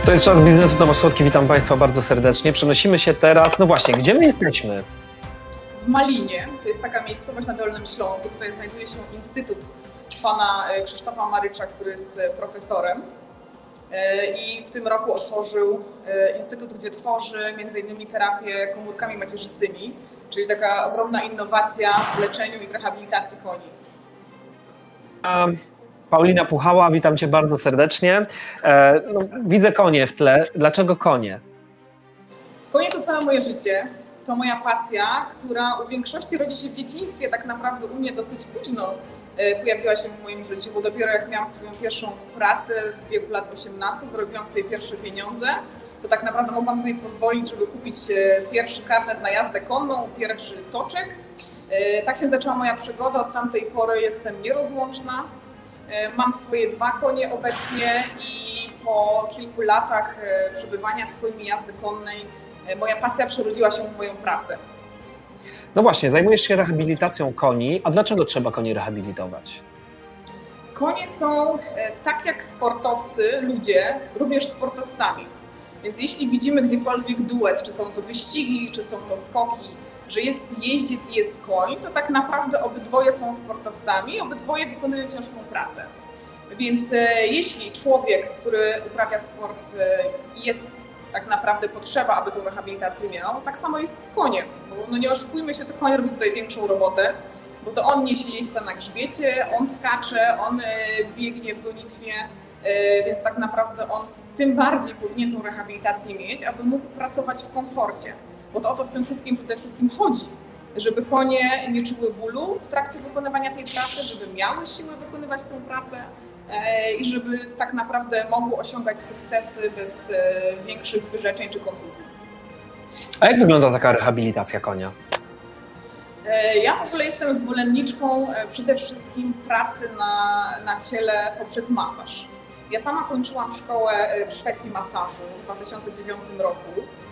To jest Czas Biznesu, Tomasz Słodki, witam Państwa bardzo serdecznie. Przenosimy się teraz, no właśnie, gdzie my jesteśmy? W Malinie, to jest taka miejscowość na Dolnym Śląsku, tutaj znajduje się Instytut pana Krzysztofa Marycza, który jest profesorem i w tym roku otworzył instytut, gdzie tworzy m.in. terapię komórkami macierzystymi, czyli taka ogromna innowacja w leczeniu i w rehabilitacji koni. Paulina Puchała, witam Cię bardzo serdecznie. No, widzę konie w tle. Dlaczego konie? Konie to całe moje życie. To moja pasja, która u większości rodzi się w dzieciństwie, tak naprawdę u mnie dosyć późno pojawiła się w moim życiu, bo dopiero jak miałam swoją pierwszą pracę w wieku lat 18, zrobiłam swoje pierwsze pieniądze, to tak naprawdę mogłam sobie pozwolić, żeby kupić pierwszy karnet na jazdę konną, pierwszy toczek. Tak się zaczęła moja przygoda, od tamtej pory jestem nierozłączna. Mam swoje 2 konie obecnie i po kilku latach przebywania z końmi jazdy konnej moja pasja przerodziła się w moją pracę. No właśnie, zajmujesz się rehabilitacją koni, a dlaczego trzeba koni rehabilitować? Konie są, tak jak sportowcy, ludzie, również sportowcami. Więc jeśli widzimy gdziekolwiek duet, czy są to wyścigi, czy są to skoki, że jest jeździec i jest koń, to tak naprawdę obydwoje są sportowcami, obydwoje wykonują ciężką pracę. Więc jeśli człowiek, który uprawia sport, jest tak naprawdę potrzeba, aby tą rehabilitację miał, tak samo jest z koniem. Bo no nie oszukujmy się, to koń robi tutaj większą robotę, bo to on niesie jeźdźca na grzbiecie, on skacze, on biegnie w gonitwie, więc tak naprawdę on tym bardziej powinien tą rehabilitację mieć, aby mógł pracować w komforcie. Bo to o to w tym wszystkim przede wszystkim chodzi, żeby konie nie czuły bólu w trakcie wykonywania tej pracy, żeby miały siłę wykonywać tę pracę i żeby tak naprawdę mogły osiągać sukcesy bez większych wyrzeczeń czy kontuzji. A jak wygląda taka rehabilitacja konia? Ja w ogóle jestem zwolenniczką przede wszystkim pracy na ciele poprzez masaż. Ja sama kończyłam szkołę w Szwecji masażu w 2009 roku.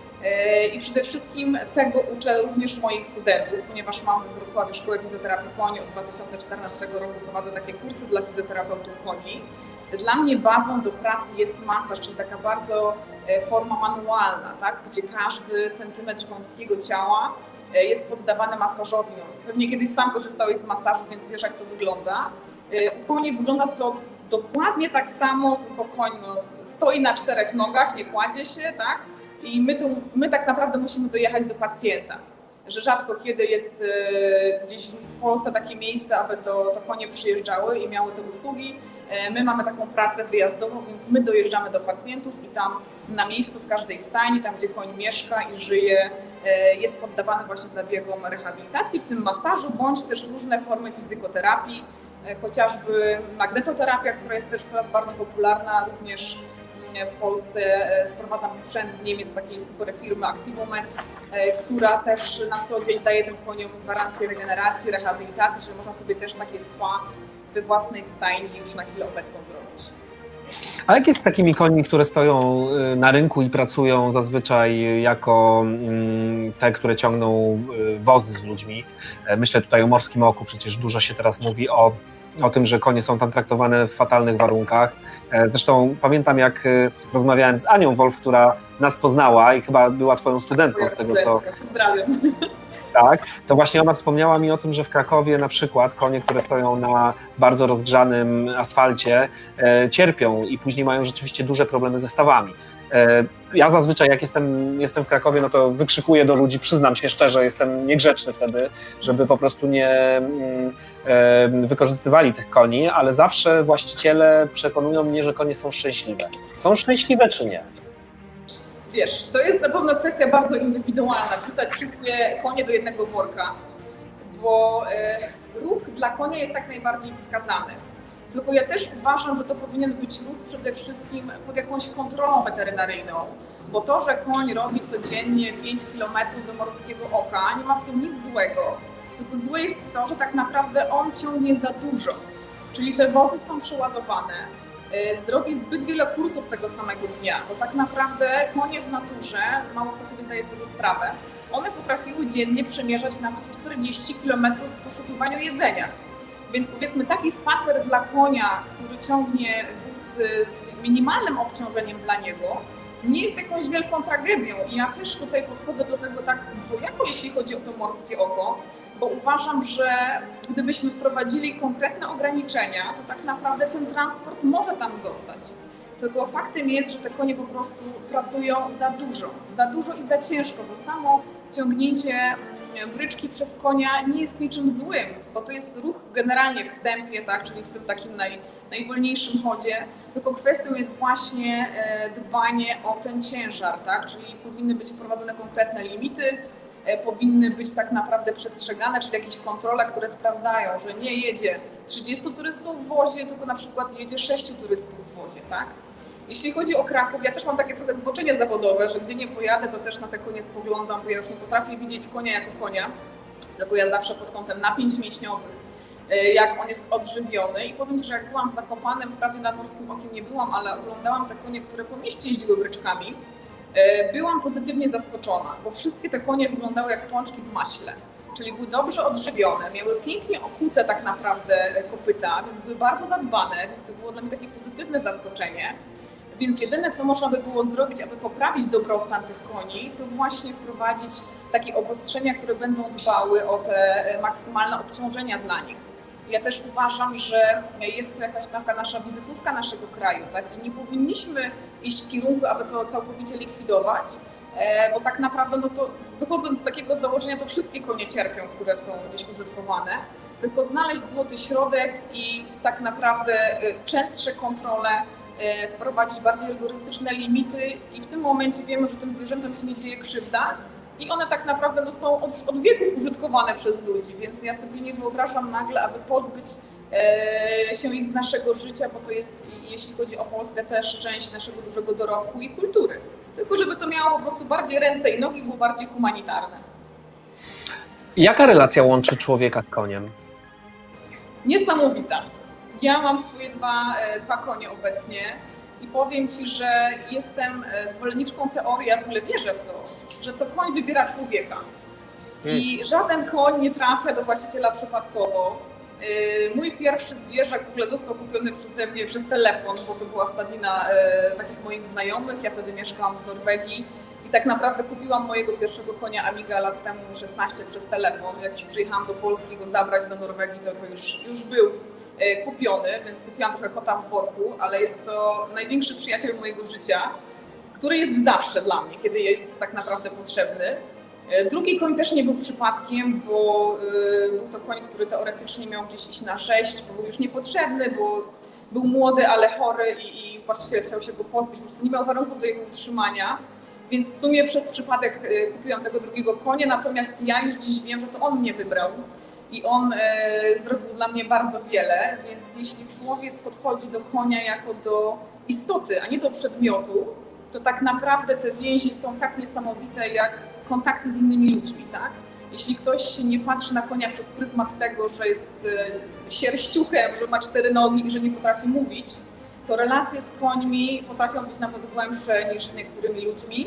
I przede wszystkim tego uczę również moich studentów, ponieważ mam w Wrocławiu Szkołę Fizjoterapii Koni. Od 2014 roku prowadzę takie kursy dla fizjoterapeutów koni. Dla mnie bazą do pracy jest masaż, czyli taka bardzo forma manualna, tak? Gdzie każdy centymetr końskiego ciała jest poddawany masażowi. No, pewnie kiedyś sam korzystałeś z masażu, więc wiesz, jak to wygląda. U koni wygląda to dokładnie tak samo, tylko koń stoi na 4 nogach, nie kładzie się, tak? I my tak naprawdę musimy dojechać do pacjenta, że rzadko kiedy jest gdzieś w Polsce takie miejsce, aby to konie przyjeżdżały i miały te usługi. My mamy taką pracę wyjazdową, więc my dojeżdżamy do pacjentów i tam na miejscu w każdej stajni, tam gdzie koń mieszka i żyje, jest poddawany właśnie zabiegom rehabilitacji, w tym masażu, bądź też różne formy fizykoterapii, chociażby magnetoterapia, która jest też teraz bardzo popularna, również w Polsce sprowadzam sprzęt z Niemiec, takiej super firmy Activomed, która też na co dzień daje tym koniom gwarancję regeneracji, rehabilitacji, czyli można sobie też takie spa we własnej stajni już na chwilę obecną zrobić. A jak jest z takimi końmi, które stoją na rynku i pracują zazwyczaj jako te, które ciągną wozy z ludźmi? Myślę tutaj o Morskim Oku, przecież dużo się teraz mówi o tym, że konie są tam traktowane w fatalnych warunkach. Zresztą pamiętam, jak rozmawiałem z Anią Wolf, która nas poznała i chyba była twoją studentką z tego, co... Pozdrawiam. Tak, to właśnie ona wspomniała mi o tym, że w Krakowie na przykład konie, które stoją na bardzo rozgrzanym asfalcie, cierpią i później mają rzeczywiście duże problemy ze stawami. Ja zazwyczaj jak jestem w Krakowie, no to wykrzykuję do ludzi, przyznam się szczerze, jestem niegrzeczny wtedy, żeby po prostu nie wykorzystywali tych koni, ale zawsze właściciele przekonują mnie, że konie są szczęśliwe. Są szczęśliwe czy nie? Wiesz, to jest na pewno kwestia bardzo indywidualna, wrzucać wszystkie konie do jednego worka, bo ruch dla konia jest jak najbardziej wskazany. Tylko ja też uważam, że to powinien być ruch przede wszystkim pod jakąś kontrolą weterynaryjną, bo to, że koń robi codziennie 5 km do Morskiego Oka, nie ma w tym nic złego. Tylko złe jest to, że tak naprawdę on ciągnie za dużo, czyli te wozy są przeładowane. Zrobi zbyt wiele kursów tego samego dnia, bo tak naprawdę konie w naturze, mało kto sobie zdaje z tego sprawę, one potrafiły dziennie przemierzać nawet 40 km w poszukiwaniu jedzenia. Więc powiedzmy taki spacer dla konia, który ciągnie wóz z minimalnym obciążeniem dla niego, nie jest jakąś wielką tragedią. I ja też tutaj podchodzę do tego tak dwojako, jeśli chodzi o to morskie oko, bo uważam, że gdybyśmy wprowadzili konkretne ograniczenia, to tak naprawdę ten transport może tam zostać. Tylko faktem jest, że te konie po prostu pracują za dużo i za ciężko, bo samo ciągnięcie bryczki przez konia nie jest niczym złym, bo to jest ruch generalnie w wstępie, tak, czyli w tym takim najwolniejszym chodzie, tylko kwestią jest właśnie dbanie o ten ciężar, tak, czyli powinny być wprowadzone konkretne limity, powinny być tak naprawdę przestrzegane, czyli jakieś kontrole, które sprawdzają, że nie jedzie 30 turystów w wozie, tylko na przykład jedzie 6 turystów w wozie, tak? Jeśli chodzi o Kraków, ja też mam takie trochę zboczenie zawodowe, że gdzie nie pojadę, to też na te konie spoglądam, bo ja już nie potrafię widzieć konia jako konia, tylko ja zawsze pod kątem napięć mięśniowych, jak on jest odżywiony. I powiem Ci, że jak byłam w Zakopanem, wprawdzie nad Morskim Okiem nie byłam, ale oglądałam te konie, które po mieście jeździły bryczkami, byłam pozytywnie zaskoczona, bo wszystkie te konie wyglądały jak pączki w maśle. Czyli były dobrze odżywione, miały pięknie okute tak naprawdę kopyta, więc były bardzo zadbane, więc to było dla mnie takie pozytywne zaskoczenie. Więc jedyne, co można by było zrobić, aby poprawić dobrostan tych koni, to właśnie wprowadzić takie obostrzenia, które będą dbały o te maksymalne obciążenia dla nich. Ja też uważam, że jest to jakaś taka nasza wizytówka naszego kraju, tak? I nie powinniśmy iść w kierunku, aby to całkowicie likwidować, bo tak naprawdę, no to wychodząc z takiego założenia, to wszystkie konie cierpią, które są gdzieś użytkowane, tylko znaleźć złoty środek i tak naprawdę częstsze kontrole, wprowadzić bardziej rygorystyczne limity i w tym momencie wiemy, że tym zwierzętom się nie dzieje krzywda i one tak naprawdę no, są od wieków użytkowane przez ludzi, więc ja sobie nie wyobrażam nagle, aby pozbyć się ich z naszego życia, bo to jest, jeśli chodzi o Polskę, też część naszego dużego dorobku i kultury. Tylko żeby to miało po prostu bardziej ręce i nogi, było bardziej humanitarne. Jaka relacja łączy człowieka z koniem? Niesamowita. Ja mam swoje dwa konie obecnie i powiem Ci, że jestem zwolenniczką teorii, ja w ogóle wierzę w to, że to koń wybiera człowieka. I żaden koń nie trafia do właściciela przypadkowo. Mój pierwszy zwierzak w ogóle został kupiony przeze mnie przez telefon, bo to była stadnina takich moich znajomych. Ja wtedy mieszkałam w Norwegii i tak naprawdę kupiłam mojego pierwszego konia Amiga lat temu 16 przez telefon. Jak już przyjechałam do Polski go zabrać do Norwegii, to już był kupiony, więc kupiłam trochę kota w worku, ale jest to największy przyjaciel mojego życia, który jest zawsze dla mnie, kiedy jest tak naprawdę potrzebny. Drugi koń też nie był przypadkiem, bo był to koń, który teoretycznie miał gdzieś iść na rzeź, bo był już niepotrzebny, bo był młody, ale chory i właściciel chciał się go pozbyć, po prostu nie miał warunków do jego utrzymania. Więc w sumie przez przypadek kupiłam tego drugiego konia, natomiast ja już dziś wiem, że to on mnie wybrał i on zrobił dla mnie bardzo wiele, więc jeśli człowiek podchodzi do konia jako do istoty, a nie do przedmiotu, to tak naprawdę te więzi są tak niesamowite jak kontakty z innymi ludźmi, tak? Jeśli ktoś nie patrzy na konia przez pryzmat tego, że jest sierściuchem, że ma 4 nogi i że nie potrafi mówić, to relacje z końmi potrafią być nawet głębsze niż z niektórymi ludźmi.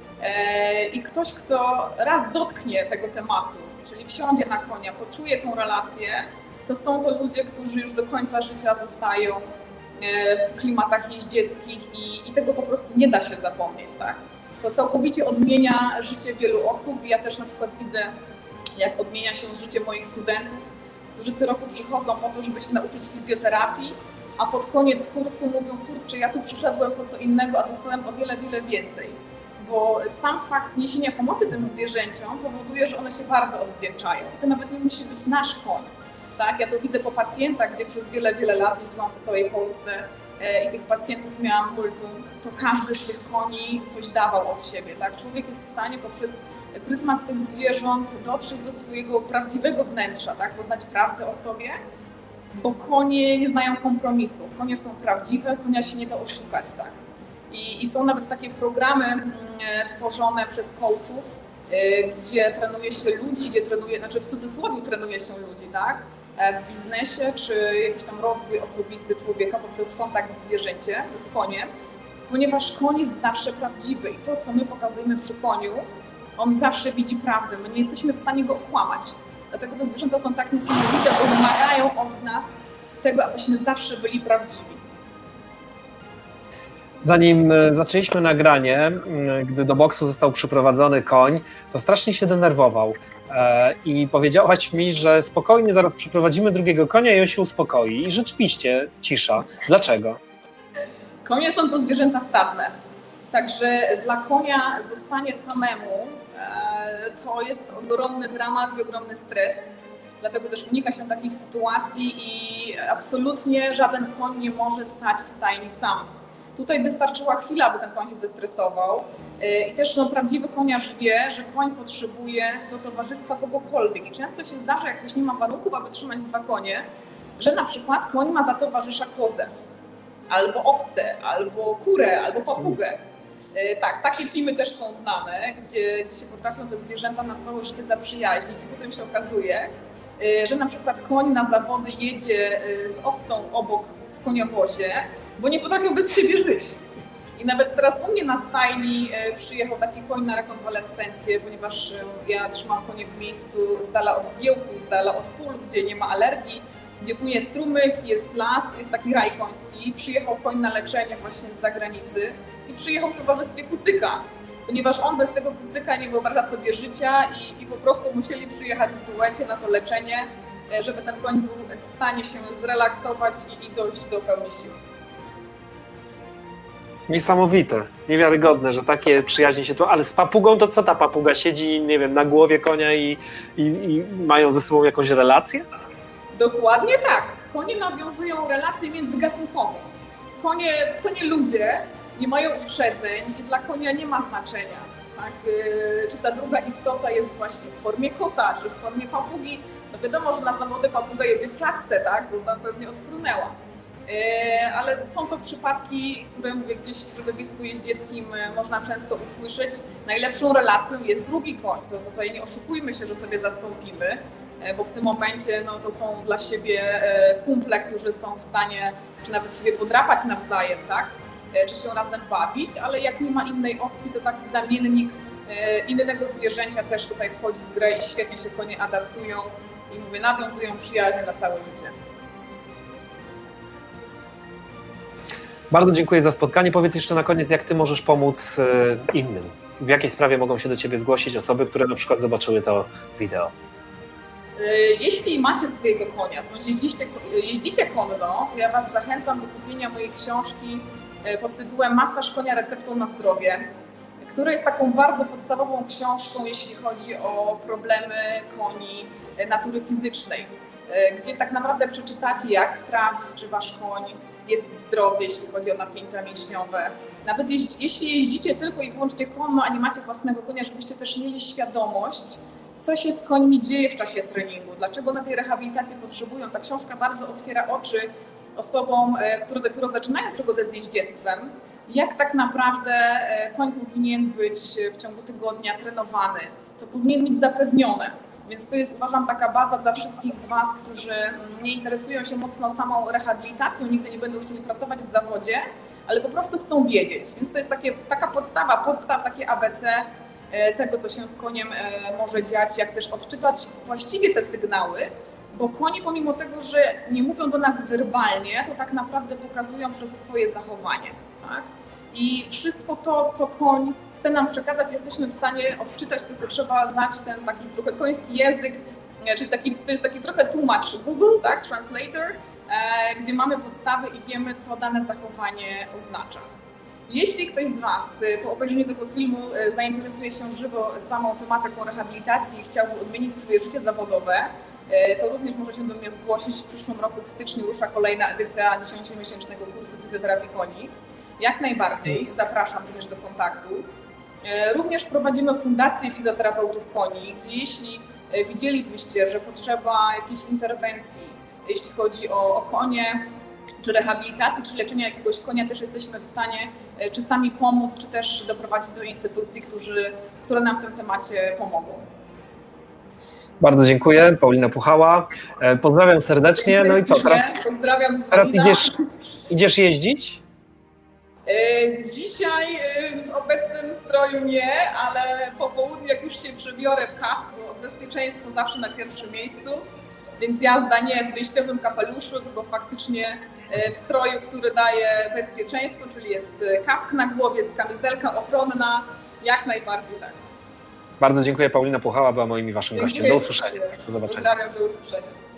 I ktoś, kto raz dotknie tego tematu, czyli wsiądzie na konia, poczuje tą relację, to są to ludzie, którzy już do końca życia zostają w klimatach jeździeckich i tego po prostu nie da się zapomnieć, tak? To całkowicie odmienia życie wielu osób. Ja też na przykład widzę, jak odmienia się życie moich studentów, którzy co roku przychodzą po to, żeby się nauczyć fizjoterapii, a pod koniec kursu mówią, kurczę, ja tu przyszedłem po co innego, a dostałem o wiele, wiele więcej. Bo sam fakt niesienia pomocy tym zwierzęciom powoduje, że one się bardzo odwdzięczają. I to nawet nie musi być nasz koń. Tak? Ja to widzę po pacjentach, gdzie przez wiele, wiele lat jeździłam po całej Polsce i tych pacjentów miałam multum, to każdy z tych koni coś dawał od siebie. Tak? Człowiek jest w stanie poprzez pryzmat tych zwierząt dotrzeć do swojego prawdziwego wnętrza, tak? Poznać prawdę o sobie, bo konie nie znają kompromisów. Konie są prawdziwe, konia się nie da oszukać. Tak? I są nawet takie programy tworzone przez coachów, gdzie trenuje się ludzi, znaczy w cudzysłowie trenuje się ludzi, tak? W biznesie, czy jakiś tam rozwój osobisty człowieka poprzez kontakt z koniem, ponieważ koń jest zawsze prawdziwy i to, co my pokazujemy przy koniu, on zawsze widzi prawdę, my nie jesteśmy w stanie go okłamać. Dlatego te zwierzęta są tak niesamowite, bo wymagają od nas tego, abyśmy zawsze byli prawdziwi. Zanim zaczęliśmy nagranie, gdy do boksu został przyprowadzony koń, to strasznie się denerwował i powiedziałaś mi, że spokojnie, zaraz przyprowadzimy drugiego konia i on się uspokoi. I rzeczywiście cisza. Dlaczego? Konie są to zwierzęta stadne, także dla konia zostanie samemu to jest ogromny dramat i ogromny stres. Dlatego też unika się takich sytuacji i absolutnie żaden koń nie może stać w stajni sam. Tutaj wystarczyła chwila, by ten koń się zestresował. I też prawdziwy koniarz wie, że koń potrzebuje do towarzystwa kogokolwiek. I często się zdarza, jak ktoś nie ma warunków, aby trzymać dwa konie, że na przykład koń ma za towarzysza kozę, albo owcę, albo kurę, albo papugę. Tak, takie teamy też są znane, gdzie się potrafią te zwierzęta na całe życie zaprzyjaźnić i potem się okazuje, że na przykład koń na zawody jedzie z owcą obok w koniowozie, bo nie potrafią bez siebie żyć. I nawet teraz u mnie na stajni przyjechał taki koń na rekonwalescencję, ponieważ ja trzymam konie w miejscu z dala od zgiełku, z dala od pól, gdzie nie ma alergii, gdzie płynie strumyk, jest las, jest taki raj koński. Przyjechał koń na leczenie właśnie z zagranicy i przyjechał w towarzystwie kucyka, ponieważ on bez tego kucyka nie wyobraża sobie życia i po prostu musieli przyjechać w duecie na to leczenie, żeby ten koń był w stanie się zrelaksować i dojść do pełni sił. Niesamowite, niewiarygodne, że takie przyjaźnie się tu. Ale z papugą to co ta papuga siedzi, nie wiem, na głowie konia i mają ze sobą jakąś relację? Dokładnie tak. Konie nawiązują relacje międzygatunkowe. Konie to nie ludzie, nie mają uprzedzeń i dla konia nie ma znaczenia. Tak? Czy ta druga istota jest właśnie w formie kota, czy w formie papugi. No wiadomo, że na zawody papuga jedzie w klatce, tak? Bo tam pewnie odfrunęła. Ale są to przypadki, które mówię, gdzieś w środowisku jeździeckim można często usłyszeć. Najlepszą relacją jest drugi koń. To tutaj nie oszukujmy się, że sobie zastąpimy, bo w tym momencie no, to są dla siebie kumple, którzy są w stanie czy nawet siebie podrapać nawzajem, tak? Czy się razem bawić, ale jak nie ma innej opcji, to taki zamiennik innego zwierzęcia też tutaj wchodzi w grę i świetnie się konie adaptują i mówię, nawiązują przyjaźń na całe życie. Bardzo dziękuję za spotkanie. Powiedz jeszcze na koniec, jak ty możesz pomóc innym? W jakiej sprawie mogą się do ciebie zgłosić osoby, które na przykład zobaczyły to wideo? Jeśli macie swojego konia, bądź jeździcie konno, to ja was zachęcam do kupienia mojej książki pod tytułem Masaż konia receptą na zdrowie, która jest taką bardzo podstawową książką, jeśli chodzi o problemy koni natury fizycznej, gdzie tak naprawdę przeczytacie, jak sprawdzić, czy wasz koń jest zdrowy, jeśli chodzi o napięcia mięśniowe. Nawet jeśli jeździcie tylko i wyłącznie konno, a nie macie własnego konia, żebyście też mieli świadomość, co się z końmi dzieje w czasie treningu, dlaczego na tej rehabilitacji potrzebują. Ta książka bardzo otwiera oczy osobom, które dopiero zaczynają przygodę z jeździectwem, jak tak naprawdę koń powinien być w ciągu tygodnia trenowany, co powinien mieć zapewnione. Więc to jest, uważam, taka baza dla wszystkich z was, którzy nie interesują się mocno samą rehabilitacją, nigdy nie będą chcieli pracować w zawodzie, ale po prostu chcą wiedzieć. Więc to jest taka podstaw, takie ABC tego, co się z koniem może dziać, jak też odczytać właściwie te sygnały, bo konie pomimo tego, że nie mówią do nas werbalnie, to tak naprawdę pokazują przez swoje zachowanie. Tak? I wszystko to, co koń chce nam przekazać, jesteśmy w stanie odczytać, tylko trzeba znać ten taki trochę koński język, czyli to jest taki trochę tłumacz Google, tak, translator, gdzie mamy podstawy i wiemy, co dane zachowanie oznacza. Jeśli ktoś z was po obejrzeniu tego filmu zainteresuje się żywo samą tematyką rehabilitacji i chciałby odmienić swoje życie zawodowe, to również może się do mnie zgłosić. W przyszłym roku w styczniu rusza kolejna edycja 10-miesięcznego kursu fizjoterapii koni. Jak najbardziej zapraszam również do kontaktu. Również prowadzimy Fundację Fizjoterapeutów Koni, gdzie jeśli widzielibyście, że potrzeba jakiejś interwencji, jeśli chodzi o konie, czy rehabilitacji, czy leczenia jakiegoś konia, też jesteśmy w stanie czy sami pomóc, czy też doprowadzić do instytucji, które nam w tym temacie pomogą. Bardzo dziękuję. Paulina Puchała. Pozdrawiam serdecznie. No i co teraz? Pozdrawiam z Teraz idziesz jeździć? Dzisiaj w obecnym stroju nie, ale po południu jak już się przebiorę w kask, bo bezpieczeństwo zawsze na pierwszym miejscu, więc jazda nie w wyjściowym kapeluszu, tylko faktycznie w stroju, który daje bezpieczeństwo, czyli jest kask na głowie, jest kamizelka ochronna, jak najbardziej tak. Bardzo dziękuję. Paulina Puchała była moim i waszym gościem. Do usłyszenia. Do zobaczenia. Pozdrawiam, do usłyszenia.